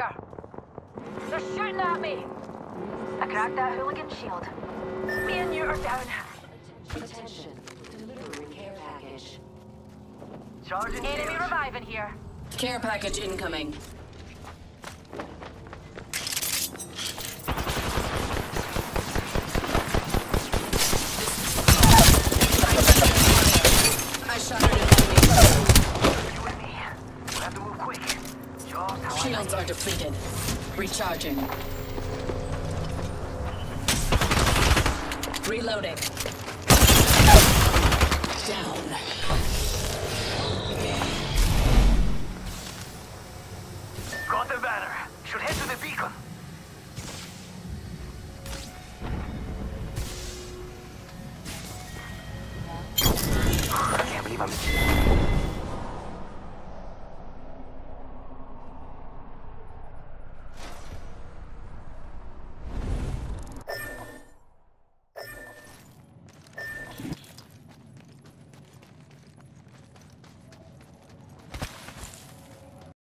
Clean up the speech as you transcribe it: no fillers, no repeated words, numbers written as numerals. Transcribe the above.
tracker. They're shooting at me. I cracked that hooligan shield. Me and you are down. Attention. Delivering care package. Charging Enemy shield. reviving here. Care package incoming. I shot at an enemy. You and me. We'll have to move quick. Jaws, how I Shields are depleted. Recharging. Reloading. Down.